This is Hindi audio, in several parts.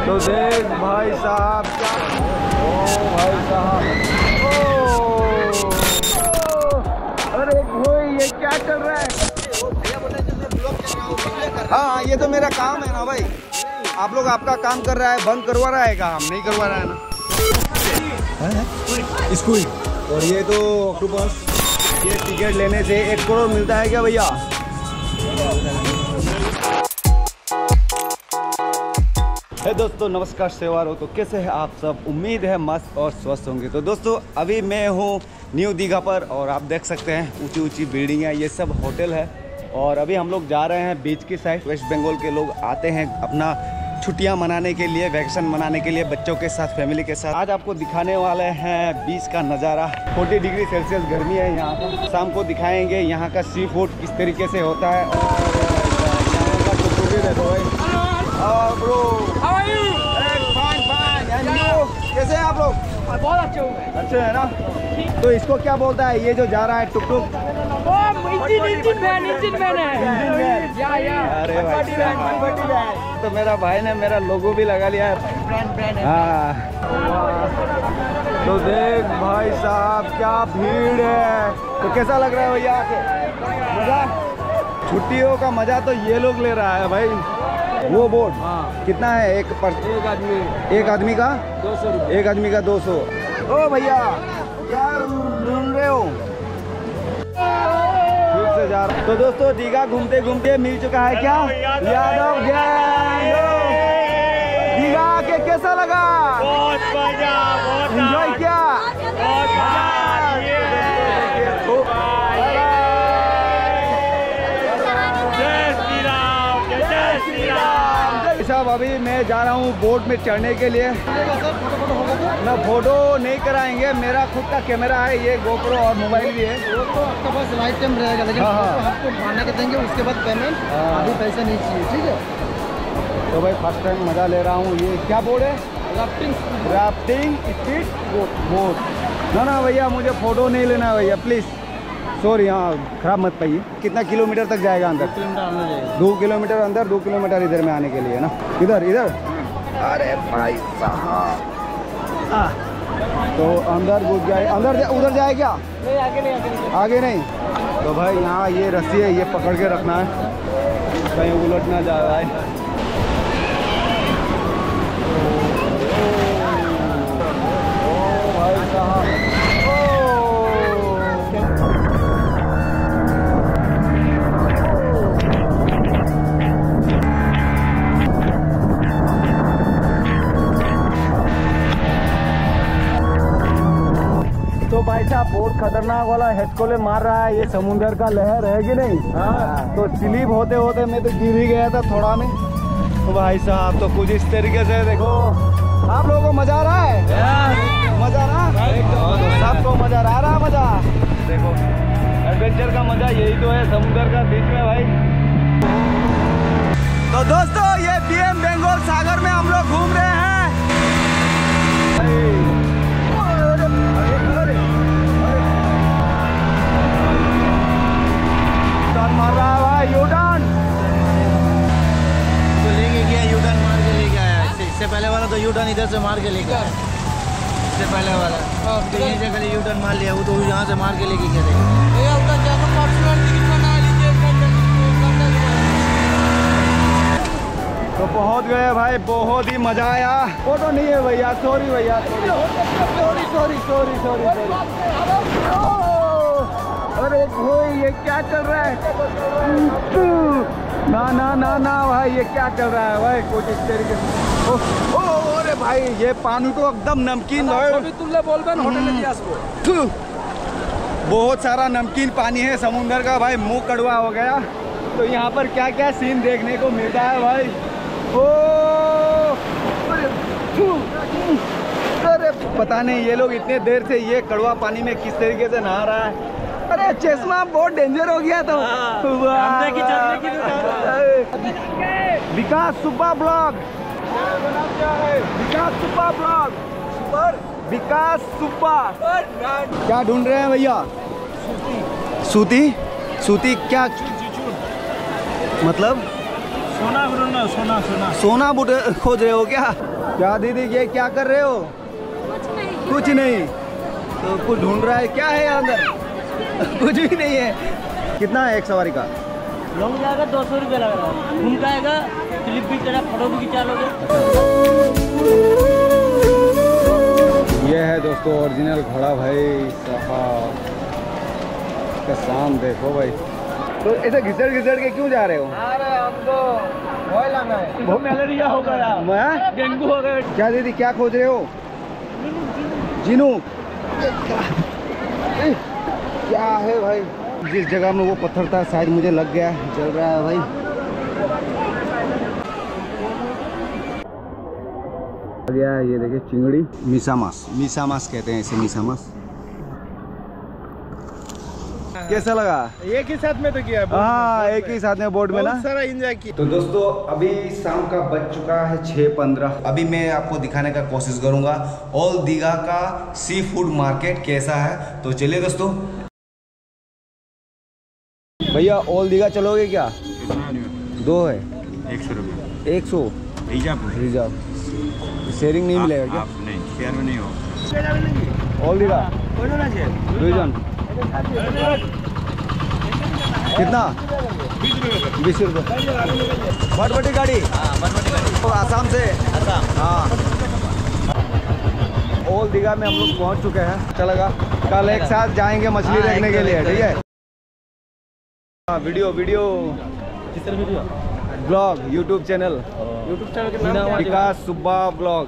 तो देख भाई साहब क्या, ओ भाई साहब, अरे भाई ये क्या चल रहा है? हाँ ये तो मेरा काम है ना भाई, आप लोग आपका काम कर रहा है, बंद करवा रहा है काम नहीं करवा रहा है ना स्कूल। और ये तो ऑक्टोपस, ये टिकट लेने से 1 करोड़ मिलता है क्या भैया? है दोस्तों नमस्कार सेवारो, तो कैसे हैं आप सब? उम्मीद है मस्त और स्वस्थ होंगे। तो दोस्तों अभी मैं हूँ न्यू दीघा पर और आप देख सकते हैं ऊंची ऊंची बिल्डिंग है, ये सब होटल है। और अभी हम लोग जा रहे हैं बीच की साइड। वेस्ट बंगाल के लोग आते हैं अपना छुट्टियां मनाने के लिए, वैकेशन मनाने के लिए बच्चों के साथ, फैमिली के साथ। आज आपको दिखाने वाले हैं बीच का नज़ारा। 40 डिग्री सेल्सियस गर्मी है यहाँ पर। शाम को दिखाएंगे यहाँ का सी फूड किस तरीके से होता है। और bro how are you? Fine fine, and you कैसे हैं आप लोग? बहुत अच्छे होंगे। अच्छे हैं ना? तो इसको क्या बोलता है ये जो जा रहा है टुक टुक? इंजन मैन है। अरे भाई तो मेरा भाई ने मेरा लोगो भी लगा लिया है। हाँ तो देख भाई साहब क्या भीड़ है। तो कैसा लग रहा है भैया आके? मजा, छुट्टियों का मजा तो ये लोग ले रहा है भाई। वो बोर्ड कितना है? एक आदमी का 200 रुपये। एक आदमी का 200। ओ भैया क्या ढूंढ रहे हो? फिर से जा रहा। तो दोस्तों दीघा घूमते घूमते मिल चुका है क्या यादव गैंग। दीघा आके कैसा लगा? बहुत मजा, बहुत एंजॉय किया? साहब अभी मैं जा रहा हूँ बोट में चढ़ने के लिए। ना फोटो नहीं कराएंगे, मेरा खुद का कैमरा है, ये गोप्रो और मोबाइल भी है। वो तो आपका पास लाइफ टाइम रहेगा, लेकिन आपको खाने के देंगे उसके बाद पेमेंट, अभी पैसा नहीं चाहिए, ठीक है? तो भाई फर्स्ट टाइम मज़ा ले रहा हूँ। ये क्या बोर्ड है? Rafting speed boat. ना भैया मुझे फ़ोटो नहीं लेना भैया प्लीज़, सॉरी। हाँ खराब मत पाइए। कितना किलोमीटर तक जाएगा अंदर? 2 किलोमीटर अंदर, 2 किलोमीटर इधर में आने के लिए ना। इधर अरे भाई साहब तो अंदर घुस जाए, अंदर उधर जाए क्या? नहीं आगे नहीं। तो भाई यहाँ ये रस्सी है, ये पकड़ के रखना है, कहीं उलट ना जा रहा है। ओ भाई साहब, तो भाई साहब बहुत खतरनाक वाला हेचकोले मार रहा है। ये समुंदर का लहर है कि नहीं? तो स्लिप होते होते मैं तो गिर ही गया था थोड़ा में। तो भाई साहब तो कुछ इस तरीके से देखो। आप लोगों को मजा आ रहा है? मजा ना सबको मजा आ रहा है। मजा देखो, एडवेंचर का मजा यही तो है समुंदर का बीच में भाई। तो दोस्तों ये बीएम बंगाल सागर में हम लोग घूम रहे हैं। मार रहा है भाई यूटर्न। तो लेके गया, यूटर्न मार के लेके आया। इससे पहले वाला तो यूटर्न इधर से मार के लेके आया। इससे पहले वाला तो यही जगह यूटर्न मार लिया, वो तो यहाँ से मार के लेके गया। तो पहुँच गए भाई, बहुत ही मजा आया। फोटो नहीं है भैया, सॉरी भैया, सॉरी। अरे भाई ये क्या चल रहा है? ना भाई ये क्या चल रहा है भाई? कुछ इस तरीके से। अरे भाई ये पानी तो एकदम नमकीन है। बहुत सारा नमकीन पानी है समुंदर का भाई, मुंह कड़वा हो गया। तो यहाँ पर क्या क्या सीन देखने को मिलता है भाई। अरे पता नहीं ये लोग इतने देर से ये कड़वा पानी में किस तरीके से नहा रहा है। अरे चश्मा बहुत डेंजर हो गया तो। विकास सुब्बा ब्लॉग, विकास सुब्बा। क्या ढूंढ रहे हैं भैया? सूती क्या मतलब? सोना ढूंढना, सोना सोना सोना बुट खोज रहे हो क्या? क्या दीदी ये क्या कर रहे हो? कुछ नहीं। तो कुछ ढूंढ रहा है, क्या है अंदर? कुछ भी नहीं है। कितना है एक सवारी का? लॉन्ग जाएगा 200 रुपये लगेगा, घूम जाएगा, क्लिप भी तेरा फोटो भी खिंचा लोगे। ये है दोस्तों ओरिजिनल घोड़ा भाई साहब का शान देखो भाई। तो ऐसे घिसड़ के क्यों जा रहे हो? अरे हमको वही लाना है, वो मलेरिया हो गया, मैं डेंगू हो गया। क्या दीदी क्या खोज रहे हो? जिनू क्या है भाई? जिस जगह में वो पत्थर था शायद मुझे लग गया, जल रहा है भाई। आ गया ये देखिए चिंगड़ी, मीसा मास कहते हैं इसे, मीसा मास। कैसा लगा? एक ही साथ में तो किया, हाँ एक ही साथ में बोर्ड में ना सारा एंजॉय किया। तो दोस्तों अभी शाम का बज चुका है 6:15। अभी मैं आपको दिखाने का कोशिश करूंगा ओल्ड दीघा का सी फूड मार्केट कैसा है। तो चलिए दोस्तों। भैया ओल्ड दीघा चलोगे क्या? दो है 100 रुपये 100 रिजर्व, शेयरिंग नहीं मिलेगा क्या? नहीं, शेयर में नहीं हो। ओल्ड दीघा रिजन कितना? 20 रुपये। भटभटी गाड़ी तो आसाम से। हाँ ओल्ड दीघा में हम लोग पहुंच चुके हैं। चलेगा कल एक साथ जाएंगे मछली देखने के लिए, ठीक है? वीडियो ब्लॉग यूट्यूब चैनल के नाम विकास सुब्बा ब्लॉग।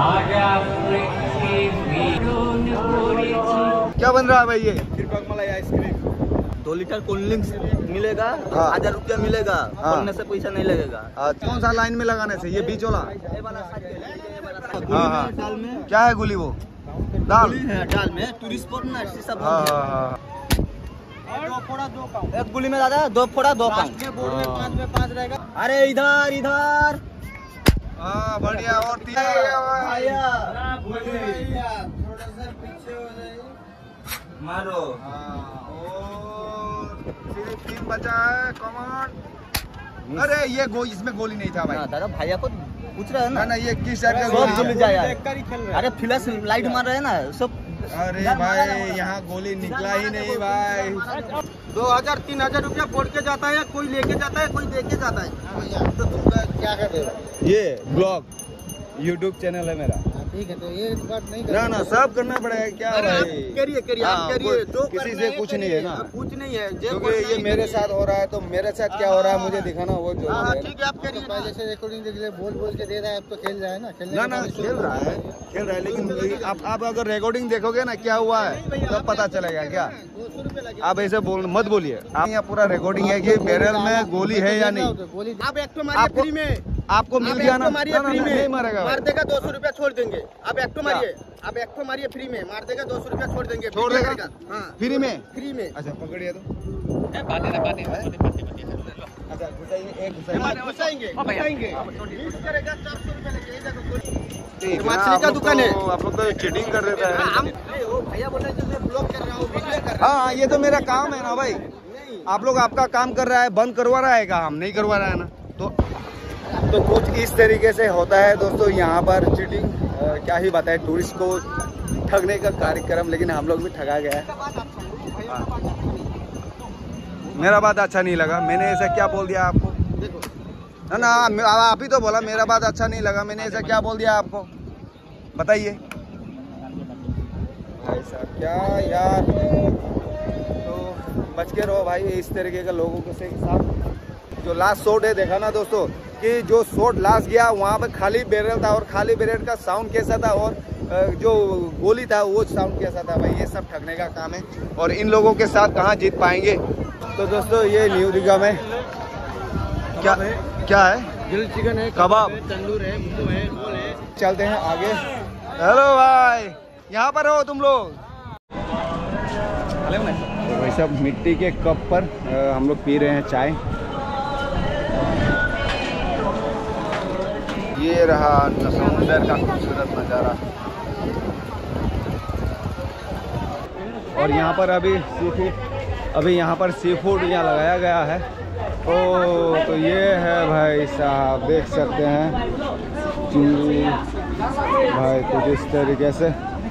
क्या बन रहा है भाई? ये मलाई आइसक्रीम 2 लीटर कोल्ड ड्रिंक्स मिलेगा, हाँ। 1000 रुपया मिलेगा, हाँ। खोलने से पैसा नहीं लगेगा। कौन सा लाइन में लगाने से? ये बीच वाला? हाँ हाँ। दाल में क्या है गुली? वो दाल है, दाल में टूरिस्ट स्पॉट ना, शीशा हाँ हाँ हाँ। एक गुली में दादा 2 फोड़ा 2 काउंट। बोर्ड में 5 में 5 रहेगा। अरे इधर हाँ बढ़िया। और मारो। सिर्फ 3 बचा है। कमान। अरे ये इसमें गोली नहीं था भाई। दादा भैया को पूछ रहे हैं ना ना, ये किस टाइप का सब गोली भूल है? जाए। अरे फ्लैश लाइट मार रहे हैं ना सब। अरे भाई यहाँ गोली निकला ही नहीं भाई। 2000-3000 रुपया बोर्ड के जाता है, कोई लेके जाता है, कोई देके जाता है। तो तुम क्या कर रहे हो? ये ब्लॉग यूट्यूब चैनल है मेरा। ठीक है, तो ये बात नहीं ना सब करना पड़ेगा क्या भाई? करिए हाँ, आप करिए। जो किसी करना से कुछ नहीं है ना, कुछ नहीं है। क्योंकि ये मेरे साथ हो रहा है तो मेरे साथ क्या हो रहा है मुझे दिखाना वो जो हाँ है। ठीक है, आप करिए। जैसे रिकॉर्डिंग देख ले, बोल के दे रहा है, अब तो खेल रहा है ना। ना खेल रहा है लेकिन आप अगर रिकॉर्डिंग देखोगे ना क्या हुआ है तब पता चलेगा क्या। आप ऐसे मत बोलिए। आप यहाँ पूरा रिकॉर्डिंग है कि बैरल में गोली है या नहीं। आप एक तो मारिए फ्री में, आपको मिल गया ना? नहीं मारेगा, मार देगा 200 रुपया छोड़ देंगे। आप एक तो मारिए, आप एक तो मारिए फ्री में, मार देगा 200 रुपया छोड़ देंगे। छोड़ देगा? हाँ फ्री में? फ्री में। अच्छा पकड़िए तो। अच्छा घुसाएंगे। मछली का दुकान है। आप लोग तो चीटिंग कर रहे थे। हम भैया बोल रहे हैं मैं ब्लॉग कर रहा हूँ, वीडियो कर रहा हूँ। हाँ ये तो मेरा काम है ना भाई। आप लोग आपका काम कर रहा है, बंद करवा रहा है, हम नहीं करवा रहा है ना। तो कुछ इस तरीके से होता है दोस्तों यहाँ पर चीटिंग। क्या ही बताए, टूरिस्ट को ठगने का कार्यक्रम, लेकिन हम लोग भी ठगा गया है। मेरा बात अच्छा नहीं लगा, मैंने ऐसा क्या बोल दिया आपको? ना आप ही तो बोला मेरा बात अच्छा नहीं लगा, मैंने ऐसा क्या बोल दिया आपको? बताइए भाई साहब। क्या यार, तो बच के रहो भाई इस तरीके के लोगों के साथ। जो लास्ट शॉट है देखा ना दोस्तों, कि जो शॉट लास्ट गया वहाँ पर खाली बैरल था, और खाली बैरल का साउंड कैसा था, और जो गोली था वो साउंड कैसा था भाई। ये सब ठगने का काम है, और इन लोगों के साथ कहाँ जीत पाएंगे। तो दोस्तों ये न्यू दीघा में क्या है? ग्रिल चिकन है, कबाब, तंदूर है, बुद्धू है, रोल है। चलते हैं आगे। हेलो भाई, यहाँ पर हो तुम लोग? तो भाई सब मिट्टी के कप पर हम लोग पी रहे हैं चाय। ये रहा समुंदर का खूबसूरत नज़ारा। और यहाँ पर अभी यहाँ पर सी फूड यहाँ लगाया गया है। ओ तो ये है भाई साहब, देख सकते हैं चिंगड़ी भाई कुछ इस तरीके से।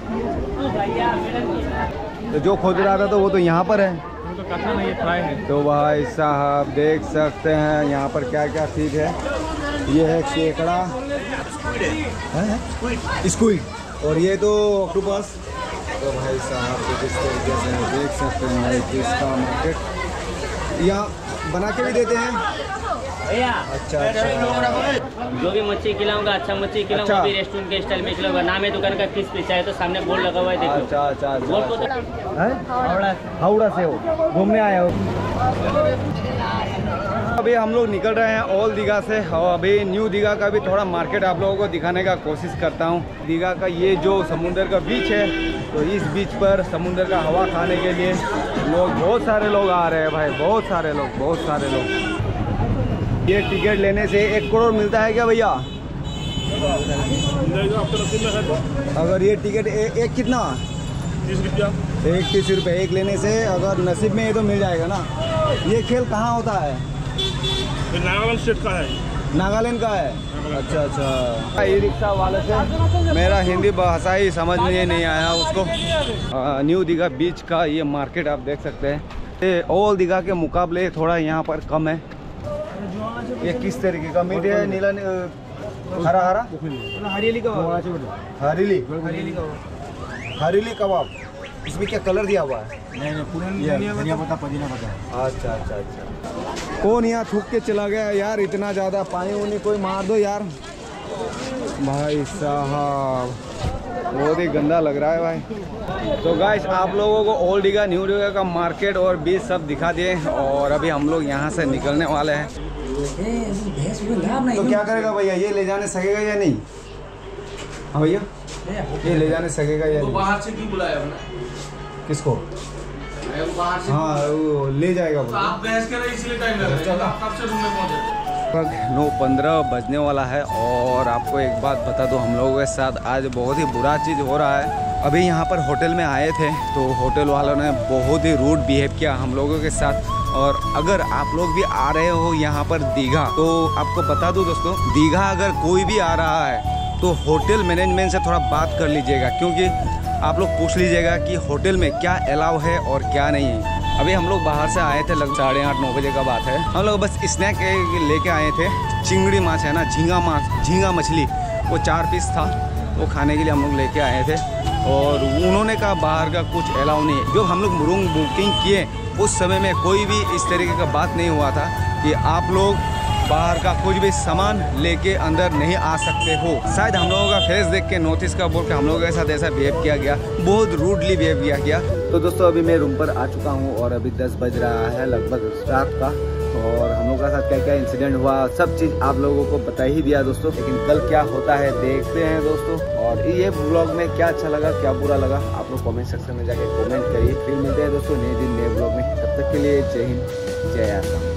तो जो खोज रहा था तो वो तो यहाँ पर है, तो कतना नहीं फ्राई है। तो भाई साहब देख सकते हैं यहाँ पर क्या क्या चीज़ है। ये है केकड़ा, स्क्विड, और ये तो ऑक्टोपस। तो भाई साहब कुछ इस तरीके से देख सकते हैं भाई कि इसका मार्केट यहाँ बना के भी देते हैं। भैया अच्छा अच्छा, जो भी मच्छी खिलाऊंगा, अच्छा मच्छी खिलाऊंगा, अच्छा। भी रेस्टोरेंट के स्टाइल में खिलाऊंगा। नाम है दुकान का, किस पीछा है तो सामने बोर्ड लगा हुआ है, देखो। अच्छा अच्छा बोर्ड को अच्छा। हावड़ा से हो घूमने आए हो? अभी हम लोग निकल रहे हैं ओल्ड दीघा से, और अभी न्यू दीघा का भी थोड़ा मार्केट आप लोगों को दिखाने का कोशिश करता हूँ। दीघा का ये जो समुंदर का बीच है, तो इस बीच पर समुंदर का हवा खाने के लिए लोग, बहुत सारे लोग आ रहे हैं भाई, बहुत सारे लोग। ये टिकट लेने से 1 करोड़ मिलता है क्या भैया? अगर ये टिकट एक कितना? 30 रुपया। एक 30 रुपये एक लेने से, अगर नसीब में ये तो मिल जाएगा ना। ये खेल कहाँ होता है? नागालैंड स्टेट का है। नागालैंड का है। अच्छा अच्छा। ई रिक्शा वाले से मेरा हिंदी भाषा ही समझ में नहीं आया उसको। न्यू दीघा बीच का ये मार्केट आप देख सकते हैं, ये ओल्ड दीघा के मुकाबले थोड़ा यहाँ पर कम है। ये किस तरीके का मीट है? नीला हरा हरीली कबाब। हरीली कबाब, इसमें क्या कलर दिया हुआ है? नहीं पता, पुदीना पता। अच्छा अच्छा अच्छा। कौन यहाँ थूक के चला गया यार? इतना ज़्यादा पानी उनी कोई मार दो यार। भाई साहब बहुत ही गंदा लग रहा है भाई। तो गाइस आप लोगों को ओल्ड दीघा न्यू दीघा का मार्केट और बीच सब दिखा दिए, और अभी हम लोग यहाँ से निकलने वाले हैं। तो क्या करेगा भैया, ये ले जाने सकेगा या नहीं? हाँ भैया, ये ले जाने सकेगा या नहीं? बाहर से क्यों बुलाया आपने? किसको? बाहर से हाँ वो ले जाएगा तो आप बहस कर रहे इसलिए टाइम लग रहा है। आप कब से रूम में पहुंचे? 9:15 बजने वाला है, और आपको एक बात बता दूं, हम लोगों के साथ आज बहुत ही बुरा चीज़ हो रहा है। अभी यहाँ पर होटल में आए थे, तो होटल वालों ने बहुत ही रूड बिहेव किया हम लोगों के साथ। और अगर आप लोग भी आ रहे हो यहाँ पर दीघा, तो आपको बता दूं दोस्तों, दीघा अगर कोई भी आ रहा है तो होटल मैनेजमेंट से थोड़ा बात कर लीजिएगा, क्योंकि आप लोग पूछ लीजिएगा कि होटल में क्या अलाउ है और क्या नहीं है। अभी हम लोग बाहर से आए थे, लगभग 8:30-9 बजे का बात है। हम लोग बस स्नैक लेके आए थे, चिंगड़ी माछ है ना, झींगा मछली, वो 4 पीस था, वो खाने के लिए हम लोग लेके आए थे। और उन्होंने कहा बाहर का कुछ अलाउ नहीं है। जो हम लोग रूम बुकिंग किए उस समय में कोई भी इस तरीके का बात नहीं हुआ था कि आप लोग बाहर का कुछ भी सामान लेके अंदर नहीं आ सकते हो। शायद हम लोगों का फेस देख के नोटिस का बोल के हम लोगों के साथ ऐसा बिहेव किया गया, बहुत रूडली बिहेव किया गया। तो दोस्तों अभी मैं रूम पर आ चुका हूँ, और अभी 10 बज रहा है लगभग रात का, और हम लोगों के साथ क्या क्या इंसिडेंट हुआ सब चीज़ आप लोगों को बता ही दिया दोस्तों। लेकिन कल क्या होता है देखते हैं दोस्तों, और ये ब्लॉग में क्या अच्छा लगा क्या बुरा लगा आप लोग कमेंट सेक्शन में जाके कमेंट करिए। फिर मिलते हैं दोस्तों नए दिन नए ब्लॉग में, तब तक के लिए जय हिंद जय आसाम।